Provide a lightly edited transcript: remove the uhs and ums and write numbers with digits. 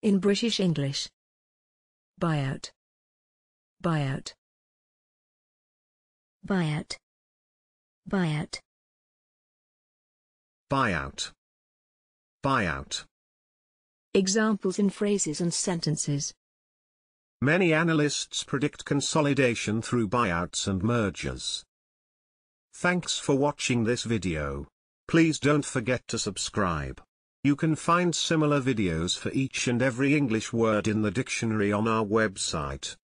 In British English. Buyout. Buyout. Buyout. Buyout. Buyout. Buyout. Examples in phrases and sentences. Many analysts predict consolidation through buyouts and mergers. Thanks for watching this video. Please don't forget to subscribe. You can find similar videos for each and every English word in the dictionary on our website.